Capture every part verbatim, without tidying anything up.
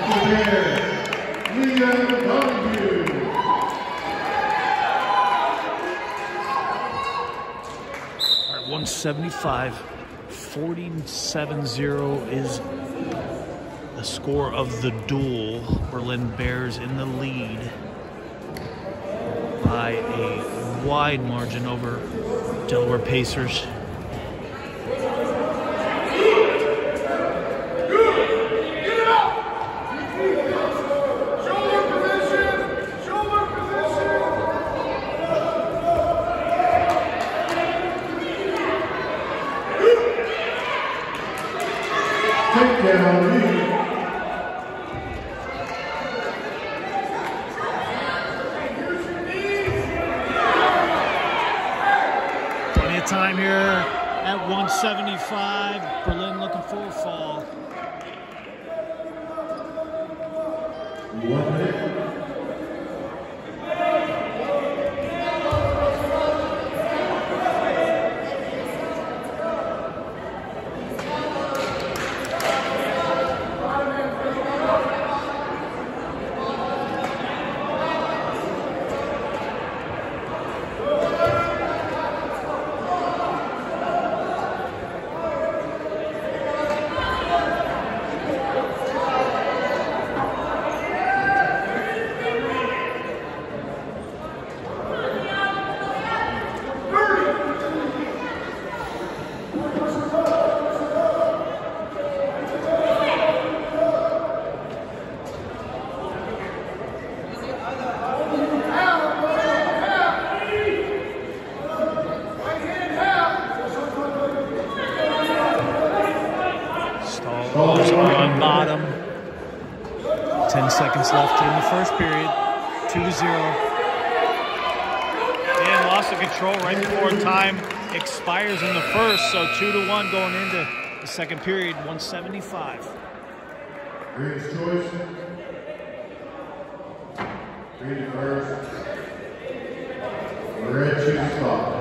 one seventy-five, forty-seven zero is the score of the duel. Berlin Bears in the lead by a wide margin over Delaware Pacers. Plenty of time here at one seventy-five. Berlin looking for a fall. One minute. On bottom. Ten seconds left in the first period. Two to zero. And loss of control right before time expires in the first. So two to one going into the second period. one seventy-five. Green's choice. Green first. Red choose stop.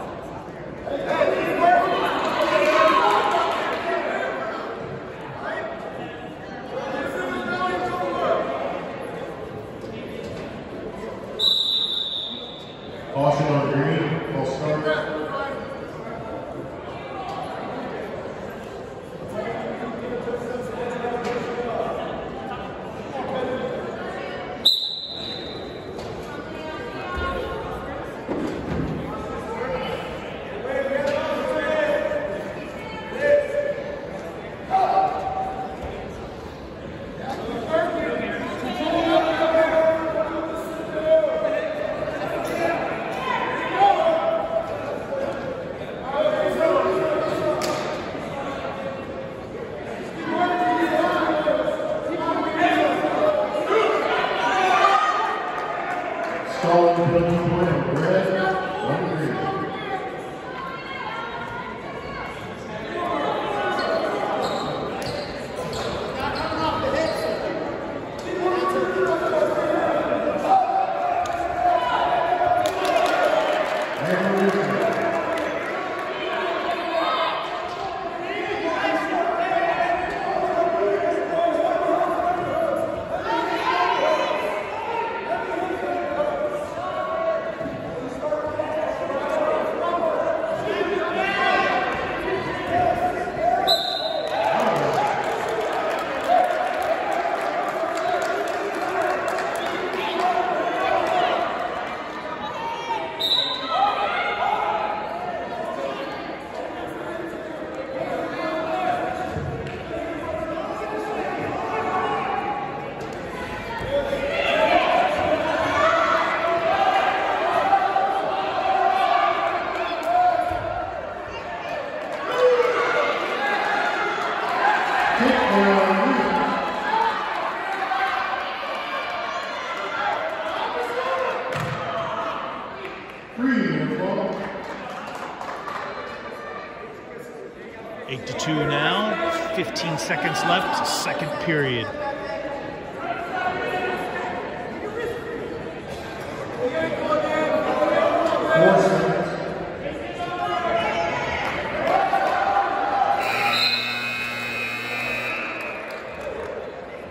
Caution on green, false start. Eight to two now. fifteen seconds left. Second period.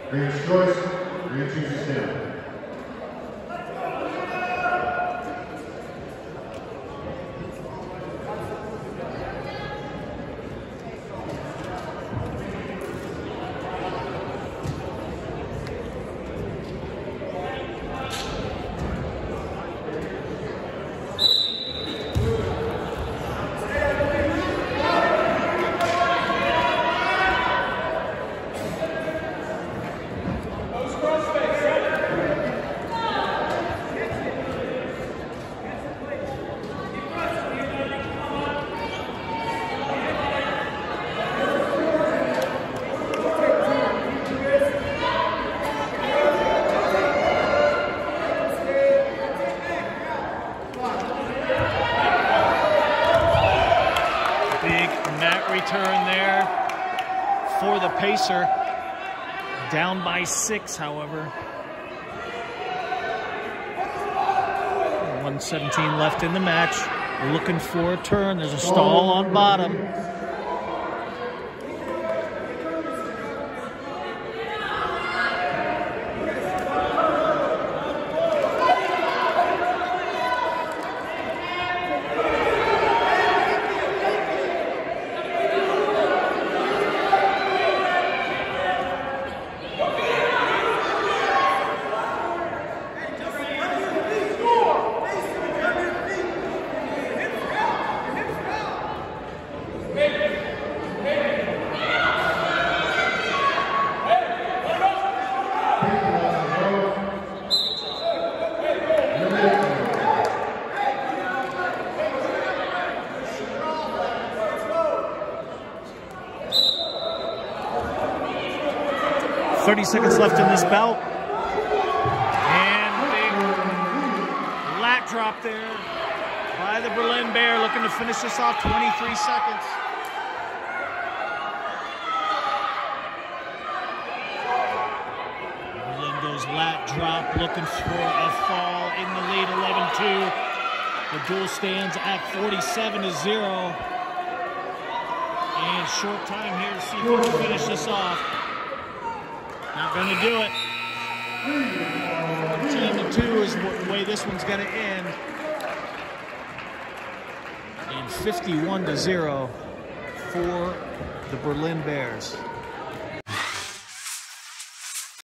Green's choice. Green chooses him. Return there for the Pacer. Down by six, however. one seventeen left in the match. Looking for a turn. There's a stall on bottom. thirty seconds left in this bout. And big lat drop there by the Berlin Bear, looking to finish this off. twenty-three seconds. Berlin goes lat drop, looking for a fall in the lead, eleven two. The duel stands at forty-seven to zero. And short time here to see if we can finish this off. Not going to do it. fourteen to two is the way this one's going to end. And fifty-one to zero for the Berlin Bears.